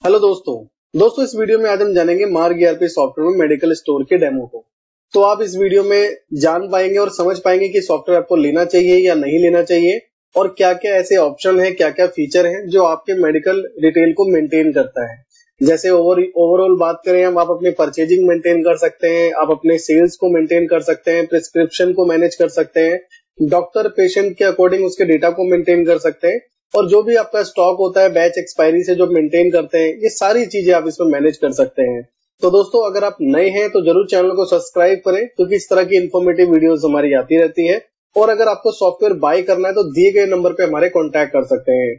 Hello दोस्तों इस video में आज हम जानेंगे मार्ग ईआरपी सॉफ्टवेयर में मेडिकल स्टोर के डेमो को। तो आप इस वीडियो में जान पाएंगे और समझ पाएंगे कि सॉफ्टवेयर आपको लेना चाहिए या नहीं लेना चाहिए और क्या क्या ऐसे ऑप्शन है, क्या क्या फीचर हैं जो आपके मेडिकल डिटेल को मेंटेन करता है। जैसे ओवरऑल बात करें हम, आप अपनी परचेजिंग मेंटेन कर सकते हैं, आप अपने सेल्स को मेंटेन कर सकते हैं, प्रिस्क्रिप्शन को मैनेज कर सकते हैं, डॉक्टर पेशेंट के अकॉर्डिंग उसके डेटा को मेंटेन कर सकते हैं, और जो भी आपका स्टॉक होता है बैच एक्सपायरी से जो मेंटेन करते हैं, ये सारी चीजें आप इसमें मैनेज कर सकते हैं। तो दोस्तों अगर आप नए हैं तो जरूर चैनल को सब्सक्राइब करें, क्योंकि इस तरह की इंफॉर्मेटिव वीडियोस हमारी आती रहती है। और अगर आपको सॉफ्टवेयर बाय करना है तो दिए गए नंबर पे हमारे कॉन्टैक्ट कर सकते हैं।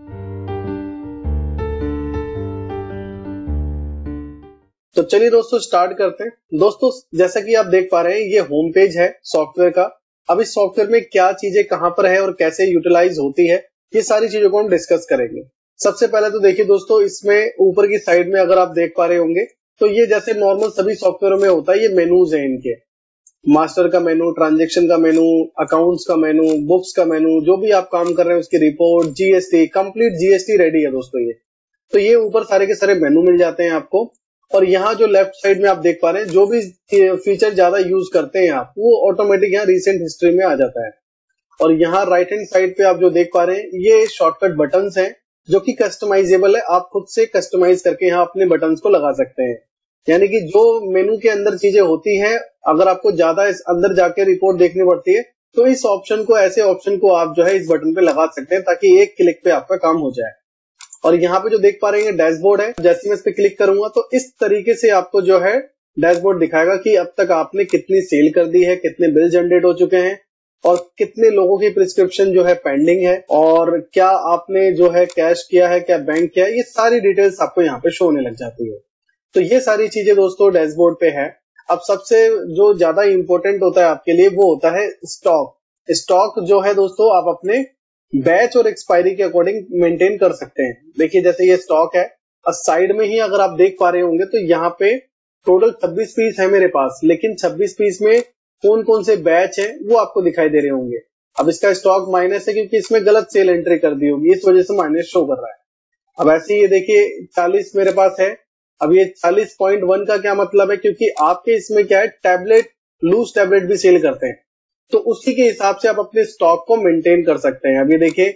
तो चलिए दोस्तों स्टार्ट करते हैं। दोस्तों जैसा कि आप देख पा रहे हैं, ये होम पेज है सॉफ्टवेयर का। अब इस सॉफ्टवेयर में क्या चीजें कहां पर है और कैसे यूटिलाइज होती है, ये सारी चीजों को हम डिस्कस करेंगे। सबसे पहले तो देखिए दोस्तों, इसमें ऊपर की साइड में अगर आप देख पा रहे होंगे तो ये जैसे नॉर्मल सभी सॉफ्टवेयर में होता है, ये मेनूज है इनके। मास्टर का मेनू, ट्रांजैक्शन का मेनू, अकाउंट्स का मेनू, बुक्स का मेनू, जो भी आप काम कर रहे हैं उसकी report, GST, complete GST ready है दोस्तों ये। तो ये ऊपर सारे के सारे मेनू मिल जाते हैं आपको। और यहाँ जो लेफ्ट साइड में आप देख पा रहे हैं, जो भी फीचर ज्यादा यूज करते हैं आप, वो ऑटोमेटिक यहाँ रिसेंट हिस्ट्री में आ जाता है। और यहाँ राइट हैंड साइड पे आप जो देख पा रहे हैं, ये शॉर्टकट बटन्स हैं जो कि कस्टमाइजेबल है। आप खुद से कस्टमाइज करके यहाँ अपने बटन्स को लगा सकते हैं। यानी कि जो मेनू के अंदर चीजें होती हैं, अगर आपको ज्यादा इस अंदर जाके रिपोर्ट देखनी पड़ती है तो इस ऑप्शन को, ऐसे ऑप्शन को आप जो है इस बटन पे लगा सकते हैं, ताकि एक क्लिक पे आपका काम हो जाए। और यहाँ पे जो देख पा रहे हैं डैशबोर्ड है। जैसे मैं इस पे क्लिक करूंगा तो इस तरीके से आपको जो है डैशबोर्ड दिखाएगा कि अब तक आपने कितनी सेल कर दी है, कितने बिल जनरेट हो चुके हैं, और कितने लोगों की प्रिस्क्रिप्शन जो है पेंडिंग है, और क्या आपने जो है कैश किया है, क्या बैंक किया है, ये सारी डिटेल्स आपको यहाँ पे शो होने लग जाती है। तो ये सारी चीजें दोस्तों डैशबोर्ड पे है। अब सबसे जो ज्यादा इंपॉर्टेंट होता है आपके लिए, वो होता है स्टॉक। स्टॉक जो है दोस्तों आप अपने बैच और एक्सपायरी के अकॉर्डिंग मेंटेन कर सकते हैं। देखिए जैसे ये स्टॉक है, और साइड में ही अगर आप देख पा रहे होंगे तो यहाँ पे टोटल 26 पीस है मेरे पास, लेकिन 26 पीस में कौन कौन से बैच है वो आपको दिखाई दे रहे होंगे। अब इसका स्टॉक माइनस है क्योंकि इसमें गलत सेल एंट्री कर दी होगी, इस वजह से माइनस शो कर रहा है। अब ऐसे ही ये देखिए 40 मेरे पास है। अब ये 40.1 का क्या मतलब है, क्योंकि आपके इसमें क्या है, टैबलेट, लूज टैबलेट भी सेल करते हैं, तो उसी के हिसाब से आप अपने स्टॉक को मेंटेन कर सकते हैं। अब ये देखिए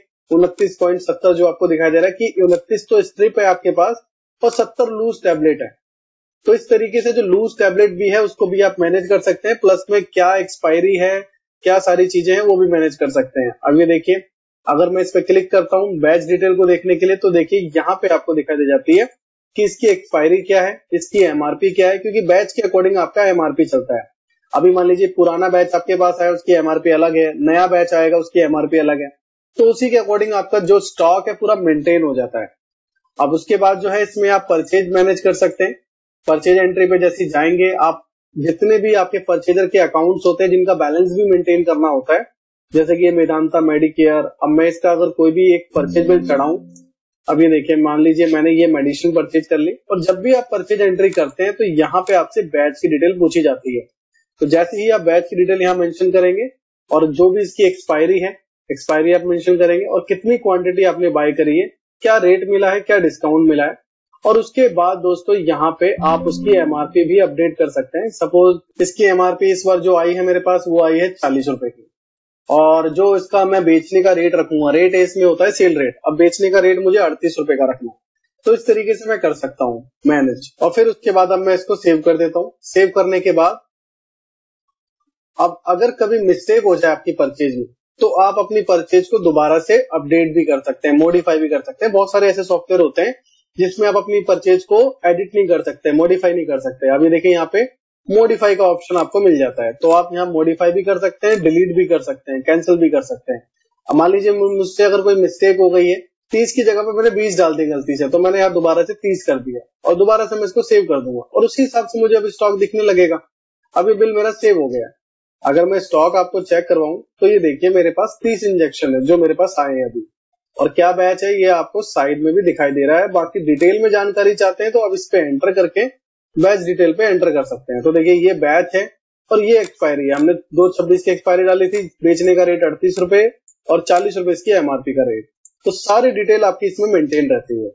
29.70 जो आपको दिखाई दे रहा है कि 29 तो स्ट्रिप है आपके पास और 70 लूज टैबलेट है। तो इस तरीके से जो लूज टैबलेट भी है उसको भी आप मैनेज कर सकते हैं, प्लस में क्या एक्सपायरी है, क्या सारी चीजें हैं वो भी मैनेज कर सकते हैं। अब ये देखिए अगर मैं इस पे क्लिक करता हूं बैच डिटेल को देखने के लिए, तो देखिए यहाँ पे आपको दिखाई दे जाती है कि इसकी एक्सपायरी क्या है, इसकी एमआरपी क्या है, क्योंकि बैच के अकॉर्डिंग आपका एमआरपी चलता है। अभी मान लीजिए पुराना बैच आपके पास आया, उसकी एमआरपी अलग है, नया बैच आएगा उसकी एमआरपी अलग है, तो उसी के अकॉर्डिंग आपका जो स्टॉक है पूरा मेंटेन हो जाता है। अब उसके बाद जो है इसमें आप परचेज मैनेज कर सकते हैं। परचेज एंट्री पे जैसे जाएंगे आप, जितने भी आपके परचेजर के अकाउंट्स होते हैं जिनका बैलेंस भी मेंटेन करना होता है, जैसे कि ये मेदांता मेडिकेयर। अब मैं इसका अगर कोई भी एक परचेज बिल चढ़ाऊं, अब ये देखिए मान लीजिए मैंने ये मेडिसिन परचेज कर ली, और जब भी आप परचेज एंट्री करते हैं तो यहाँ पे आपसे बैच की डिटेल पूछी जाती है। तो जैसे ही आप बैच की डिटेल यहाँ मेंशन करेंगे और जो भी इसकी एक्सपायरी है, एक्सपायरी आप मेंशन करेंगे, और कितनी क्वांटिटी आपने बाय करी है, क्या रेट मिला है, क्या डिस्काउंट मिला है, और उसके बाद दोस्तों यहाँ पे आप उसकी एमआरपी भी अपडेट कर सकते हैं। सपोज इसकी एमआरपी इस बार जो आई है मेरे पास, वो आई है 40 रुपए की, और जो इसका मैं बेचने का रेट रखूंगा, रेट इसमें होता है सेल रेट, अब बेचने का रेट मुझे 38 रुपए का रखना, तो इस तरीके से मैं कर सकता हूँ मैनेज। और फिर उसके बाद अब मैं इसको सेव कर देता हूँ। सेव करने के बाद अब अगर कभी मिस्टेक हो जाए आपकी परचेज में, तो आप अपनी परचेज को दोबारा से अपडेट भी कर सकते हैं, मॉडिफाई भी कर सकते हैं। बहुत सारे ऐसे सॉफ्टवेयर होते हैं जिसमें आप अपनी परचेज को एडिट नहीं कर सकते, मॉडिफाई नहीं कर सकते। अभी देखिए यहाँ पे मॉडिफाई का ऑप्शन आपको मिल जाता है, तो आप यहाँ मॉडिफाई भी कर सकते हैं, डिलीट भी कर सकते हैं, कैंसिल भी कर सकते हैं। अब मान लीजिए मुझसे अगर कोई मिस्टेक हो गई है, 30 की जगह पे मैंने 20 डाल दी गलती से, तो मैंने यहाँ दोबारा से 30 कर दिया, और दोबारा से मैं इसको सेव कर दूंगा, और उसी हिसाब से मुझे अब स्टॉक दिखने लगेगा। अब ये बिल मेरा सेव हो गया। अगर मैं स्टॉक आपको चेक करवाऊं तो ये देखिए मेरे पास 30 इंजेक्शन है जो मेरे पास आए हैं अभी, और क्या बैच है ये आपको साइड में भी दिखाई दे रहा है। बाकी डिटेल में जानकारी चाहते हैं तो अब इस पे एंटर करके बैच डिटेल पे एंटर कर सकते हैं। तो देखिए ये बैच है और ये एक्सपायरी है, हमने 2/26 की एक्सपायरी डाली थी, बेचने का रेट 38 रुपए और 40 रुपए इसकी एमआरपी का रेट। तो सारी डिटेल आपकी इसमें मेंटेन रहती है।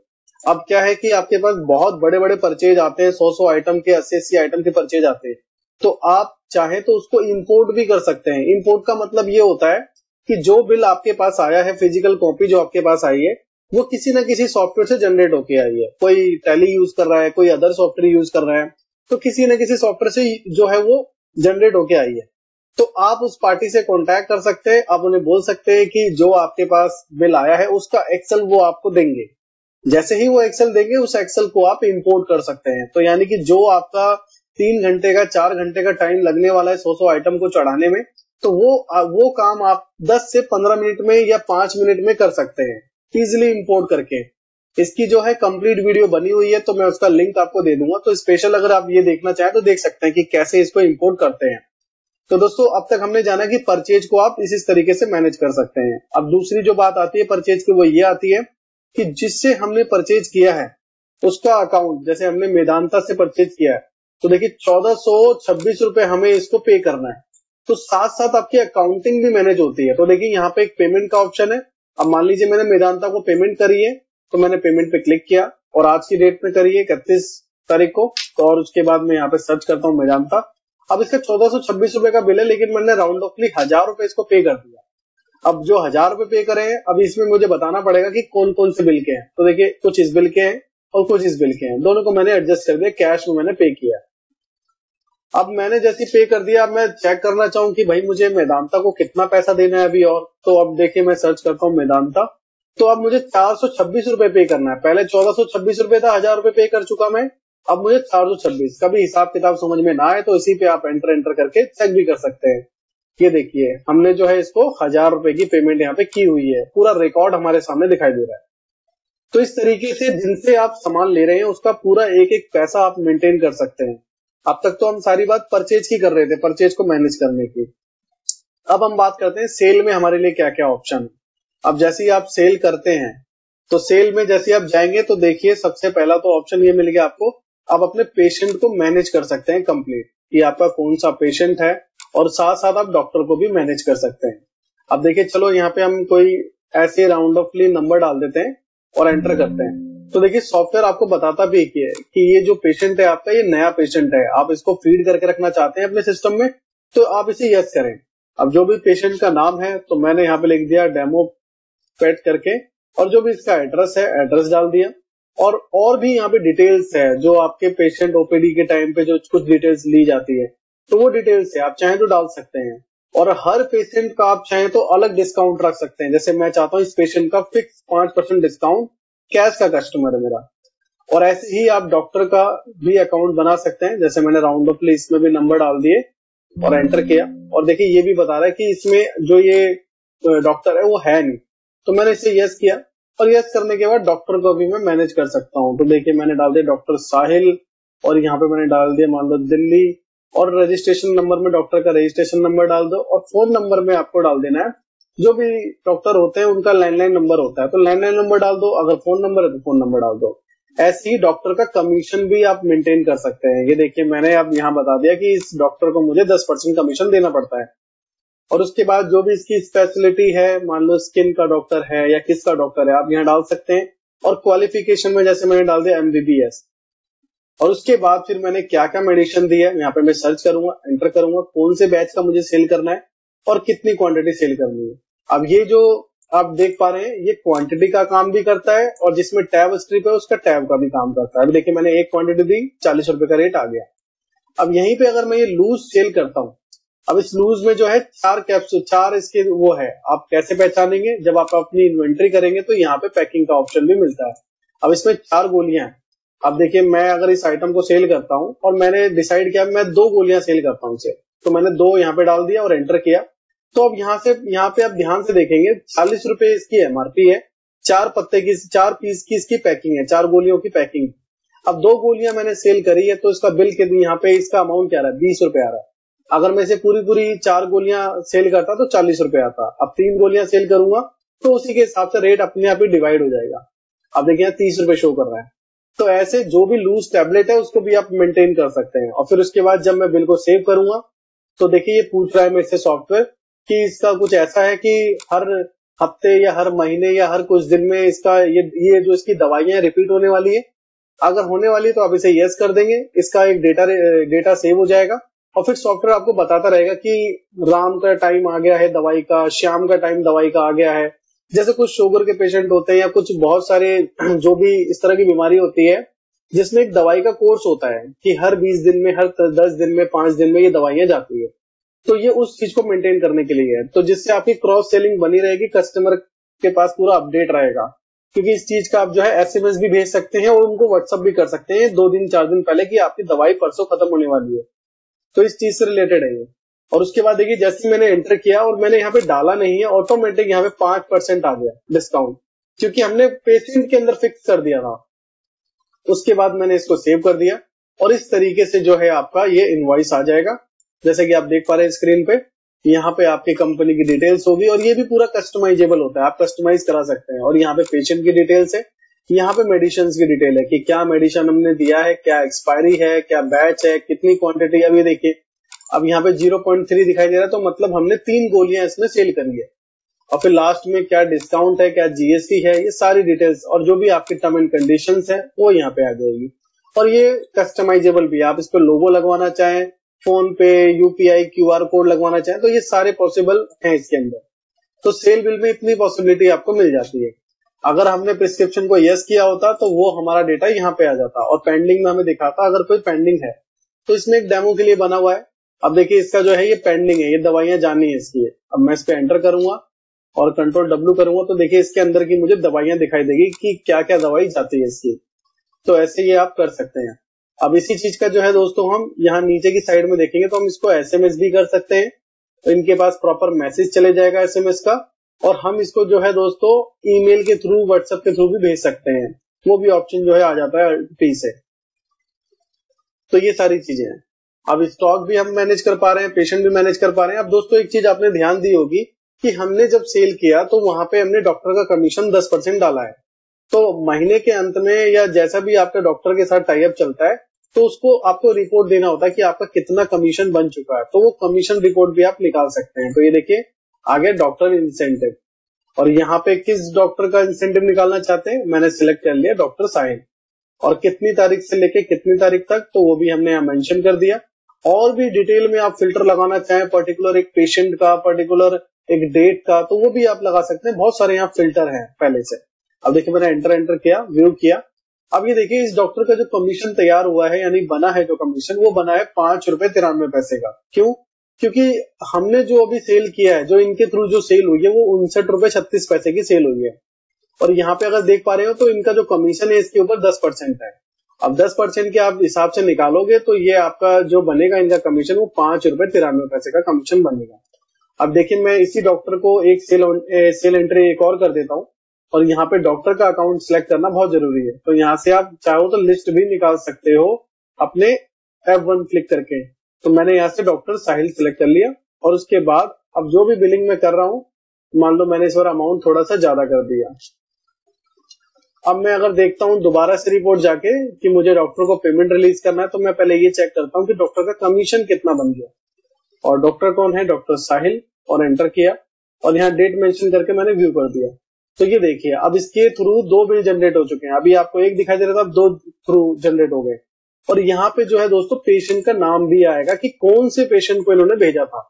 अब क्या है कि आपके पास बहुत बड़े बड़े परचेज आते हैं, 100 आइटम के, 80 आइटम के परचेज आते हैं, तो आप चाहे तो उसको इंपोर्ट भी कर सकते हैं। इंपोर्ट का मतलब ये होता है कि जो बिल आपके पास आया है, फिजिकल कॉपी जो आपके पास आई है, वो किसी ना किसी सॉफ्टवेयर से जनरेट होके आई है। कोई टैली यूज कर रहा है, कोई अदर सॉफ्टवेयर यूज कर रहा है, तो किसी ना किसी सॉफ्टवेयर से जो है वो जनरेट होके आई है। तो आप उस पार्टी से कांटेक्ट कर सकते हैं, आप उन्हें बोल सकते हैं कि जो आपके पास बिल आया है उसका एक्सेल वो आपको देंगे। जैसे ही वो एक्सेल देंगे, उस एक्सेल को आप इंपोर्ट कर सकते हैं। तो यानी कि जो आपका 3 घंटे का 4 घंटे का टाइम लगने वाला है 100 आइटम को चढ़ाने में, तो वो काम आप 10 से 15 मिनट में या 5 मिनट में कर सकते हैं, इजिली इंपोर्ट करके। इसकी जो है कंप्लीट वीडियो बनी हुई है, तो मैं उसका लिंक आपको दे दूंगा। तो स्पेशल अगर आप ये देखना चाहें तो देख सकते हैं कि कैसे इसको इंपोर्ट करते हैं। तो दोस्तों, अब तक हमने जाना कि परचेज को आप इस तरीके से मैनेज कर सकते हैं। अब दूसरी जो बात आती है परचेज की, वो ये आती है कि जिससे हमने परचेज किया है उसका अकाउंट, जैसे हमने मेदांता से परचेज किया है, तो देखिए 1426 रुपए हमें इसको पे करना है। तो साथ साथ आपकी अकाउंटिंग भी मैनेज होती है। तो देखिए यहाँ पे एक पेमेंट का ऑप्शन है। अब मान लीजिए मैंने मेदांता को पेमेंट करी है, तो मैंने पेमेंट पे क्लिक किया और आज की डेट में करी है 31 तारीख को। तो और उसके बाद मैं यहाँ पे सर्च करता हूँ मेदांता। अब इसका 1426 रुपए का बिल है, लेकिन मैंने राउंड ऑफली 1000 रुपए इसको पे कर दिया। अब जो 1000 रुपए पे करे हैं, अब इसमें मुझे बताना पड़ेगा कि कौन कौन से बिल के हैं। तो देखिए कुछ इस बिल के हैं और कुछ इस बिल के हैं, दोनों को मैंने एडजस्ट कर दिया, कैश में मैंने पे किया। अब मैंने जैसे पे कर दिया, अब मैं चेक करना चाहूँ कि भाई मुझे मेदांता को कितना पैसा देना है अभी और। तो अब देखिए मैं सर्च करता हूँ मेदांता, तो अब मुझे 426 रुपए पे करना है। पहले 1426 रुपए था, 1000 रुपए पे कर चुका मैं, अब मुझे 426। कभी हिसाब किताब समझ में ना आए तो इसी पे आप एंटर करके चेक भी कर सकते हैं। ये देखिए हमने जो है इसको 1000 रुपए की पेमेंट यहाँ पे की हुई है, पूरा रिकॉर्ड हमारे सामने दिखाई दे रहा है। तो इस तरीके से जिनसे आप सामान ले रहे हैं उसका पूरा एक एक पैसा आप मेंटेन कर सकते हैं। अब तक तो हम सारी बात परचेज की कर रहे थे, परचेज को मैनेज करने की। अब हम बात करते हैं सेल में हमारे लिए क्या क्या ऑप्शन है। अब जैसे ही आप सेल करते हैं, तो सेल में जैसे आप जाएंगे तो देखिए सबसे पहला तो ऑप्शन ये मिल गया आपको, आप अपने पेशेंट को मैनेज कर सकते हैं कंप्लीट, कि आपका कौन सा पेशेंट है, और साथ साथ आप डॉक्टर को भी मैनेज कर सकते हैं। अब देखिए चलो यहाँ पे हम कोई ऐसे राउंड ऑफली नंबर डाल देते हैं और एंटर करते हैं। तो देखिए सॉफ्टवेयर आपको बताता भी है कि ये जो पेशेंट है आपका, ये नया पेशेंट है, आप इसको फीड करके रखना चाहते हैं अपने सिस्टम में, तो आप इसे यस करें। अब जो भी पेशेंट का नाम है, तो मैंने यहाँ पे लिख दिया डेमो पेट करके, और जो भी इसका एड्रेस है एड्रेस डाल दिया। और भी यहाँ पे डिटेल्स है, जो आपके पेशेंट ओपीडी के टाइम पे जो कुछ डिटेल्स ली जाती है, तो वो डिटेल्स है, आप चाहें तो डाल सकते हैं। और हर पेशेंट का आप चाहें तो अलग डिस्काउंट रख सकते हैं। जैसे मैं चाहता हूँ इस पेशेंट का फिक्स 5% डिस्काउंट, कैश का कस्टमर है मेरा। और ऐसे ही आप डॉक्टर का भी अकाउंट बना सकते हैं। जैसे मैंने राउंड ऑफ इसमें भी नंबर डाल दिए और एंटर किया, और देखिए ये भी बता रहा है कि इसमें जो ये डॉक्टर है वो है नहीं, तो मैंने इसे यस किया। और यस करने के बाद डॉक्टर को भी मैं मैनेज कर सकता हूँ। तो देखिए मैंने डाल दिया डॉक्टर साहिल, और यहाँ पे मैंने डाल दिया मान लो दिल्ली, और रजिस्ट्रेशन नंबर में डॉक्टर का रजिस्ट्रेशन नंबर डाल दो, और फोन नंबर में आपको डाल देना है, जो भी डॉक्टर होते हैं उनका लैंडलाइन नंबर होता है, तो लैंडलाइन नंबर डाल दो, अगर फोन नंबर है तो फोन नंबर डाल दो। ऐसे ही डॉक्टर का कमीशन भी आप मेंटेन कर सकते हैं। ये देखिए मैंने अब यहाँ बता दिया कि इस डॉक्टर को मुझे 10% कमीशन देना पड़ता है। और उसके बाद जो भी इसकी स्पेशलिटी है, मान लो स्किन का डॉक्टर है या किसका डॉक्टर है, आप यहाँ डाल सकते हैं। और क्वालिफिकेशन में जैसे मैंने डाल दिया MBBS। और उसके बाद फिर मैंने क्या क्या मेडिसिन दी है, यहाँ पे मैं सर्च करूंगा, एंटर करूंगा कौन से बैच का मुझे सेल करना है और कितनी क्वांटिटी सेल करनी है। अब ये जो आप देख पा रहे हैं, ये क्वांटिटी का काम भी करता है, और जिसमें टैब स्ट्रिप है उसका टैब का भी काम करता है। अभी देखिए मैंने एक क्वांटिटी दी, 40 रुपए का रेट आ गया। अब यहीं पे अगर मैं ये लूज सेल करता हूँ, अब इस लूज में जो है 4 कैप्सूल, 4 इसके वो है, आप कैसे पहचानेंगे, जब आप अपनी इन्वेंट्री करेंगे तो यहाँ पे पैकिंग का ऑप्शन भी मिलता है। अब इसमें 4 गोलियां हैं। अब देखिए मैं अगर इस आइटम को सेल करता हूँ और मैंने डिसाइड किया मैं 2 गोलियां सेल करता हूँ इसे, तो मैंने 2 यहाँ पे डाल दिया और एंटर किया। तो अब यहाँ पे आप ध्यान से देखेंगे 40 रुपए इसकी MRP है, 4 पीस की इसकी पैकिंग है, 4 गोलियों की पैकिंग। अब 2 गोलियां मैंने सेल करी है, तो इसका बिल कितनी, यहाँ पे इसका अमाउंट क्या आ रहा है, 20 रुपए आ रहा है। अगर मैं इसे पूरी 4 गोलियां सेल करता तो 40 रुपए आता। अब 3 गोलियां सेल करूंगा तो उसी के हिसाब से रेट अपने आप ही डिवाइड हो जाएगा। अब देखिए 30 रुपए शो कर रहा है। तो ऐसे जो भी लूज टैबलेट है उसको भी आप मेंटेन कर सकते हैं। और फिर उसके बाद जब मैं बिल को सेव करूंगा, तो देखिए ये पूछ रहा है मेरे से सॉफ्टवेयर कि इसका कुछ ऐसा है कि हर हफ्ते या हर महीने या हर कुछ दिन में इसका ये जो इसकी दवाइयां रिपीट होने वाली है। अगर होने वाली है तो आप इसे यस कर देंगे, इसका एक डेटा सेव हो जाएगा और फिर सॉफ्टवेयर आपको बताता रहेगा कि राम का टाइम आ गया है दवाई का, श्याम का टाइम दवाई का आ गया है। जैसे कुछ शुगर के पेशेंट होते हैं या कुछ बहुत सारे जो भी इस तरह की बीमारी होती है जिसमें एक दवाई का कोर्स होता है कि हर 20 दिन में, हर 10 दिन में, 5 दिन में ये दवाइयां जाती है। तो ये उस चीज को मेंटेन करने के लिए है, तो जिससे आपकी क्रॉस सेलिंग बनी रहेगी, कस्टमर के पास पूरा अपडेट रहेगा। क्योंकि इस चीज का आप जो है एसएमएस भी भेज सकते हैं और उनको व्हाट्सअप भी कर सकते हैं 2 दिन 4 दिन पहले कि आपकी दवाई परसों खत्म होने वाली है। तो इस चीज से रिलेटेड है ये। और उसके बाद देखिए जैसे मैंने एंटर किया और मैंने यहाँ पे डाला नहीं है, ऑटोमेटिक यहाँ पे 5% आ गया डिस्काउंट, क्योंकि हमने पेशेंट के अंदर फिक्स कर दिया था। उसके बाद मैंने इसको सेव कर दिया और इस तरीके से जो है आपका ये इनवॉइस आ जाएगा। जैसे कि आप देख पा रहे हैं स्क्रीन पे, यहाँ पे आपकी कंपनी की डिटेल्स होगी और ये भी पूरा कस्टमाइजेबल होता है, आप कस्टमाइज करा सकते हैं। और यहाँ पे पेशेंट की डिटेल्स है, यहाँ पे मेडिसिन की डिटेल है कि क्या मेडिसिन हमने दिया है, क्या एक्सपायरी है, क्या बैच है, कितनी क्वांटिटी। अब ये देखिए अब यहाँ पे 0.3 दिखाई दे रहा है, तो मतलब हमने 3 गोलियां इसमें सेल करी है। और फिर लास्ट में क्या डिस्काउंट है, क्या जीएसटी है, ये सारी डिटेल्स और जो भी आपकी टर्म एंड कंडीशंस है वो यहाँ पे आ जाएगी। और ये कस्टमाइजेबल भी है, आप इस पे लोगो लगवाना चाहें, फोन पे, यूपीआई, क्यूआर कोड लगवाना चाहें तो ये सारे पॉसिबल हैं इसके अंदर। तो सेल बिल में इतनी पॉसिबिलिटी आपको मिल जाती है। अगर हमने प्रिस्क्रिप्शन को यस किया होता तो वो हमारा डेटा यहाँ पे आ जाता और पेंडिंग में हमें दिखाता अगर कोई पेंडिंग है। तो इसमें एक डेमो के लिए बना हुआ है। अब देखिए इसका जो है ये पेंडिंग है, ये दवाइयां जानी है इसकी। अब मैं इस पे एंटर करूंगा और कंट्रोल W करूंगा तो देखिए इसके अंदर की मुझे दवाइयां दिखाई देगी कि क्या क्या दवाई जाती है इसकी। तो ऐसे ये आप कर सकते हैं। अब इसी चीज का जो है दोस्तों हम यहाँ नीचे की साइड में देखेंगे तो हम इसको एसएमएस भी कर सकते हैं, तो इनके पास प्रॉपर मैसेज चले जाएगा एसएमएस का। और हम इसको जो है दोस्तों ईमेल के थ्रू, व्हाट्सएप के थ्रू भी भेज सकते हैं, वो भी ऑप्शन जो है आ जाता है फ्री से। तो ये सारी चीजें हैं। अब स्टॉक भी हम मैनेज कर पा रहे हैं, पेशेंट भी मैनेज कर पा रहे हैं। अब दोस्तों एक चीज आपने ध्यान दी होगी कि हमने जब सेल किया तो वहां पे हमने डॉक्टर का कमीशन 10% डाला है। तो महीने के अंत में या जैसा भी आपका डॉक्टर के साथ टाई अप चलता है तो उसको आपको रिपोर्ट देना होता है कि आपका कितना कमीशन बन चुका है, तो वो कमीशन रिपोर्ट भी आप निकाल सकते हैं। तो ये देखिए आगे डॉक्टर इंसेंटिव, और यहाँ पे किस डॉक्टर का इंसेंटिव निकालना चाहते हैं मैंने सिलेक्ट कर लिया, डॉक्टर साहिल। और कितनी तारीख से लेके कितनी तारीख तक तो वो भी हमने यहाँ मेंशन कर दिया। और भी डिटेल में आप फिल्टर लगाना चाहें, पर्टिकुलर एक पेशेंट का, पर्टिकुलर एक डेट का, तो वो भी आप लगा सकते हैं। बहुत सारे यहाँ फिल्टर हैं पहले से। अब देखिए मैंने एंटर किया, व्यू किया। अब ये देखिए इस डॉक्टर का जो कमीशन तैयार हुआ है यानी बना है जो कमीशन, वो बना है 5 रुपए 93 पैसे का। क्यों? क्योंकि हमने जो अभी सेल किया है, जो इनके थ्रू जो सेल हुई है वो 59 रुपए 36 पैसे की सेल हुई है। और यहाँ पे अगर देख पा रहे हो तो इनका जो कमीशन है इसके ऊपर 10% है। अब 10% के आप हिसाब से निकालोगे तो ये आपका जो बनेगा इनका कमीशन वो 5 रुपए 93 पैसे का कमीशन बनेगा। अब देखिए मैं इसी डॉक्टर को एक सेल एंट्री एक और कर देता हूँ, और यहाँ पे डॉक्टर का अकाउंट सिलेक्ट करना बहुत जरूरी है। तो यहाँ से आप चाहो तो लिस्ट भी निकाल सकते हो अपने F1 क्लिक करके। तो मैंने यहाँ से डॉक्टर साहिल सिलेक्ट कर लिया और उसके बाद अब जो भी बिलिंग में कर रहा हूँ, मान लो मैंने इस बार अमाउंट थोड़ा सा ज्यादा कर दिया। अब मैं अगर देखता हूँ दोबारा से रिपोर्ट जाके कि मुझे डॉक्टर को पेमेंट रिलीज करना है, तो मैं पहले ये चेक करता हूँ कि डॉक्टर का कमीशन कितना बन गया। और डॉक्टर कौन है? डॉक्टर साहिल। और एंटर किया और यहाँ डेट मेंशन करके मैंने व्यू कर दिया। तो ये देखिए अब इसके थ्रू 2 बिल जनरेट हो चुके हैं। अभी आपको एक दिखाई दे रहा था, अब 2 थ्रू जनरेट हो गए। और यहाँ पे जो है दोस्तों पेशेंट का नाम भी आएगा कि कौन से पेशेंट को इन्होंने भेजा था।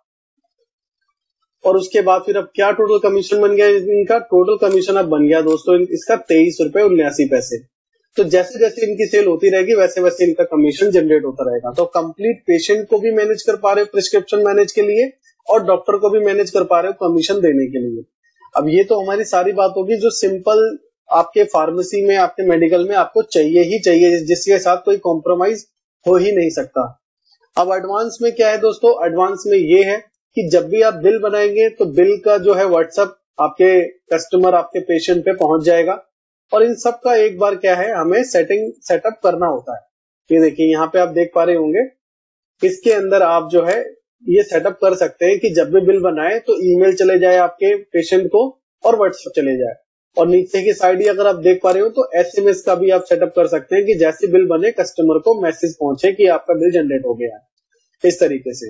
और उसके बाद फिर अब क्या टोटल कमीशन बन गया इनका? टोटल कमीशन अब बन गया दोस्तों इसका 23 रुपए 79 पैसे। तो जैसे जैसे इनकी सेल होती रहेगी वैसे वैसे इनका कमीशन जनरेट होता रहेगा। तो कंप्लीट पेशेंट को भी मैनेज कर पा रहे हो प्रिस्क्रिप्शन मैनेज के लिए, और डॉक्टर को भी मैनेज कर पा रहे हो कमीशन देने के लिए। अब ये तो हमारी सारी बात होगी जो सिंपल आपके फार्मेसी में, आपके मेडिकल में आपको चाहिए ही चाहिए, जिसके साथ कोई कॉम्प्रोमाइज हो ही नहीं सकता। अब एडवांस में क्या है दोस्तों? एडवांस में ये है कि जब भी आप बिल बनाएंगे तो बिल का जो है व्हाट्सएप आपके कस्टमर, आपके पेशेंट पे पहुंच जाएगा। और इन सब का एक बार क्या है हमें सेटअप करना होता है। ये देखिए यहाँ पे आप देख पा रहे होंगे, इसके अंदर आप जो है ये सेटअप कर सकते हैं कि जब भी बिल बनाए तो ईमेल चले जाए आपके पेशेंट को और व्हाट्सएप चले जाए। और नीचे की साइड ही अगर आप देख पा रहे हो तो एसएमएस का भी आप सेटअप कर सकते हैं कि जैसे बिल बने कस्टमर को मैसेज पहुंचे कि आपका बिल जनरेट हो गया है, इस तरीके से।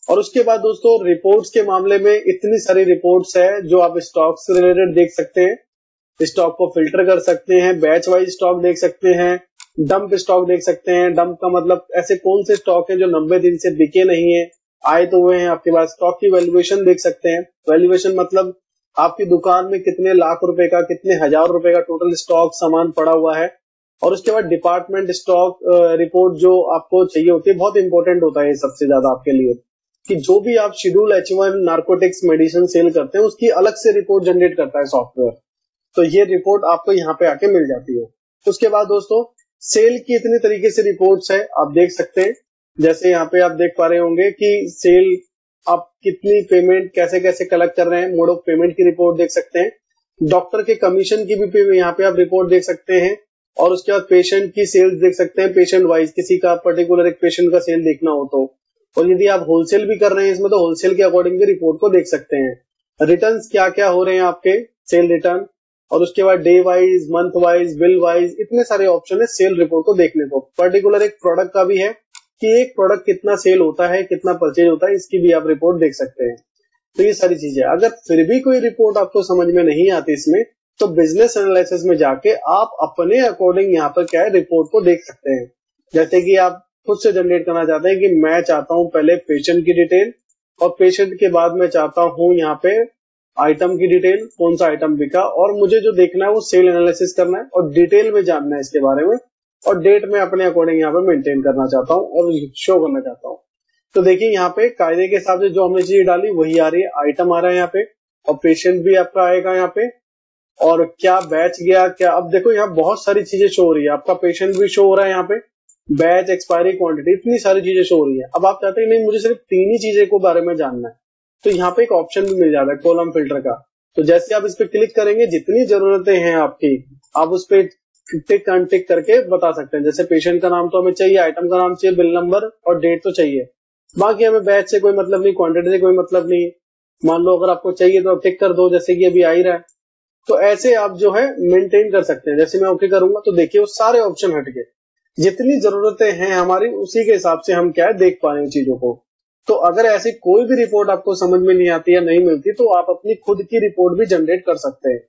और उसके बाद दोस्तों रिपोर्ट्स के मामले में इतनी सारी रिपोर्ट्स है जो आप स्टॉक से रिलेटेड देख सकते हैं, स्टॉक को फिल्टर कर सकते हैं, बैच वाइज स्टॉक देख सकते हैं, डंप स्टॉक देख सकते हैं। डंप का मतलब ऐसे कौन से स्टॉक है जो 90 दिन से बिके नहीं है, आए तो हुए हैं आपके पास। स्टॉक की वैल्यूएशन देख सकते हैं। वैल्यूएशन मतलब आपकी दुकान में कितने लाख रुपए का, कितने हजार रुपए का टोटल स्टॉक सामान पड़ा हुआ है। और उसके बाद डिपार्टमेंट स्टॉक रिपोर्ट जो आपको चाहिए होती है, बहुत इंपॉर्टेंट होता है ये सबसे ज्यादा आपके लिए, कि जो भी आप schedule H1 narcotics medicine cell करते हैं उसकी अलग से रिपोर्ट जनरेट करता है सॉफ्टवेयर। तो ये रिपोर्ट आपको यहाँ पे आके मिल जाती है। उसके बाद दोस्तों सेल की इतनी तरीके से रिपोर्ट्स है, आप देख सकते हैं। जैसे यहाँ पे आप देख पा रहे होंगे कि सेल आप कितनी पेमेंट कैसे कैसे कलेक्ट कर रहे हैं, मोड ऑफ पेमेंट की रिपोर्ट देख सकते हैं। डॉक्टर के कमीशन की भी यहाँ पे आप रिपोर्ट देख सकते हैं। और उसके बाद पेशेंट की सेल्स देख सकते हैं, पेशेंट वाइज किसी का पर्टिकुलर एक पेशेंट का सेल देखना हो तो। और यदि आप होलसेल भी कर रहे हैं इसमें तो होलसेल के अकॉर्डिंग भी रिपोर्ट को देख सकते हैं। रिटर्न क्या क्या हो रहे हैं आपके सेल रिटर्न, और उसके बाद day wise, month wise, bill wise, इतने सारे ऑप्शन है सेल रिपोर्ट को देखने को। पर्टिकुलर एक प्रोडक्ट का भी है कि एक प्रोडक्ट कितना सेल होता है, कितना परचेज होता है, इसकी भी आप रिपोर्ट देख सकते हैं। तो ये सारी चीजें, अगर फिर भी कोई रिपोर्ट आपको समझ में नहीं आती इसमें, तो बिजनेस एनालिसिस में जाके आप अपने अकॉर्डिंग यहाँ पर क्या है रिपोर्ट को देख सकते हैं। जैसे कि आप खुद से जनरेट करना चाहते हैं कि मैं चाहता हूं पहले पेशेंट की डिटेल, और पेशेंट के बाद मैं चाहता हूं यहाँ पे आइटम की डिटेल, कौन सा आइटम बिका, और मुझे जो देखना है वो सेल एनालिसिस करना है और डिटेल में जानना है इसके बारे में, और डेट में अपने अकॉर्डिंग यहाँ पे मेंटेन करना चाहता हूँ और शो करना चाहता हूँ। तो देखिए यहाँ पे कायदे के हिसाब से जो हमने चीज डाली वही आ रही है, आइटम आ रहा है यहाँ पे, और पेशेंट भी आपका आएगा यहाँ पे, और क्या बैच गया क्या। अब देखो यहाँ बहुत सारी चीजें शो हो रही है, आपका पेशेंट भी शो हो रहा है यहाँ पे, बैच, एक्सपायरी, क्वांटिटी, इतनी सारी चीजें शो हो रही है। अब आप चाहते हैं नहीं मुझे सिर्फ 3 ही चीजें को बारे में जानना है, तो यहाँ पे एक ऑप्शन भी मिल जाता है कॉलम फिल्टर का। तो जैसे आप इस पे क्लिक करेंगे, जितनी जरूरतें हैं आपकी आप उस पे टिक अनटिक करके बता सकते हैं। जैसे पेशेंट का नाम तो हमें चाहिए, आइटम का नाम चाहिए, बिल नंबर और डेट तो चाहिए, बाकी हमें बैच से कोई मतलब नहीं, क्वांटिटी से कोई मतलब नहीं। मान लो अगर आपको चाहिए तो आप टिक कर दो, जैसे कि अभी आ ही रहा है। तो ऐसे आप जो है मेंटेन कर सकते हैं। जैसे मैं ओके करूंगा तो देखिए वो सारे ऑप्शन हट गए, जितनी जरूरतें हैं हमारी उसी के हिसाब से हम क्या है देख पा रहे हैं चीजों को। तो अगर ऐसी कोई भी रिपोर्ट आपको समझ में नहीं आती या नहीं मिलती तो आप अपनी खुद की रिपोर्ट भी जनरेट कर सकते हैं।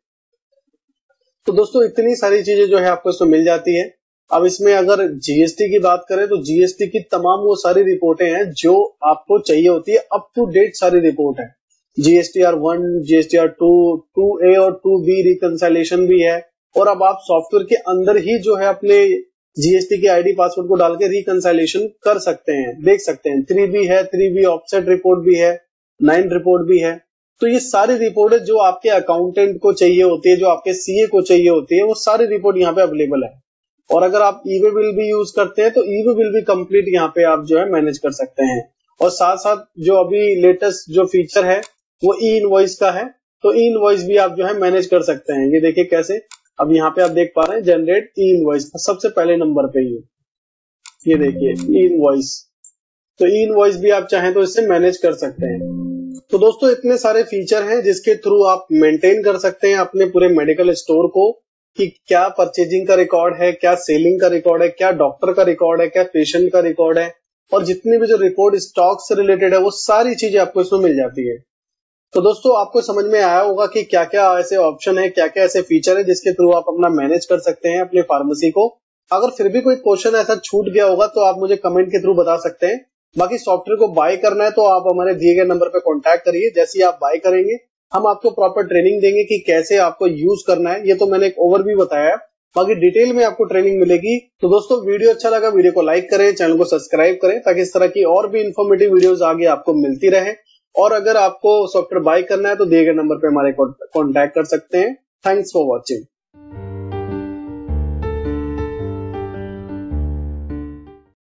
तो दोस्तों इतनी सारी चीजें जो है आपको इसमें मिल जाती है। अब इसमें अगर जीएसटी की बात करें तो जीएसटी की तमाम वो सारी रिपोर्टें हैं जो आपको चाहिए होती है, अप टू डेट सारी रिपोर्ट है। GSTR1, GSTR2, 2A और 2B रिकंसाइलेशन भी है। और अब आप सॉफ्टवेयर के अंदर ही जो है अपने जीएसटी के आईडी पासवर्ड को डाल के रिकंसाइलेशन कर सकते हैं, देख सकते हैं। 3B है, 3B ऑफसेट रिपोर्ट भी है, 9 रिपोर्ट भी है। तो ये सारी रिपोर्ट है जो आपके अकाउंटेंट को चाहिए होती है, जो आपके सीए को चाहिए होती है, वो सारी रिपोर्ट यहाँ पे अवेलेबल है। और अगर आप ईवे बिल भी यूज करते हैं तो ईवे बिल भी कंप्लीट यहाँ पे आप जो है मैनेज कर सकते हैं। और साथ साथ जो अभी लेटेस्ट जो फीचर है वो ई इनवॉइस का है, तो ई इनवॉइस भी आप जो है मैनेज कर सकते हैं। ये देखिए कैसे, अब यहाँ पे आप देख पा रहे हैं जनरेट ई इनवॉइस सबसे पहले नंबर पे ये देखिए ई इनवॉइस। तो ई इनवॉइस भी आप चाहें तो इससे मैनेज कर सकते हैं। तो दोस्तों इतने सारे फीचर हैं जिसके थ्रू आप मेंटेन कर सकते हैं अपने पूरे मेडिकल स्टोर को, कि क्या परचेजिंग का रिकॉर्ड है, क्या सेलिंग का रिकॉर्ड है, क्या डॉक्टर का रिकॉर्ड है, क्या पेशेंट का रिकॉर्ड है, और जितनी भी जो रिपोर्ट स्टॉक से रिलेटेड है वो सारी चीजें आपको इसमें मिल जाती है। तो दोस्तों आपको समझ में आया होगा कि क्या क्या ऐसे ऑप्शन है, क्या क्या ऐसे फीचर है जिसके थ्रू आप अपना मैनेज कर सकते हैं अपने फार्मेसी को। अगर फिर भी कोई क्वेश्चन ऐसा छूट गया होगा तो आप मुझे कमेंट के थ्रू बता सकते हैं। बाकी सॉफ्टवेयर को बाय करना है तो आप हमारे दिए गए नंबर पर कॉन्टैक्ट करिए। जैसे ही आप बाय करेंगे हम आपको प्रॉपर ट्रेनिंग देंगे कि कैसे आपको यूज करना है। ये तो मैंने एक ओवरव्यू बताया है, बाकी डिटेल में आपको ट्रेनिंग मिलेगी। तो दोस्तों वीडियो अच्छा लगा, वीडियो को लाइक करें, चैनल को सब्सक्राइब करें ताकि इस तरह की और भी इंफॉर्मेटिव वीडियोस आगे आपको मिलती रहे। और अगर आपको सॉफ्टवेयर बाय करना है तो दिए गए नंबर पे हमारे कॉन्टैक्ट कर सकते हैं। Thanks for watching.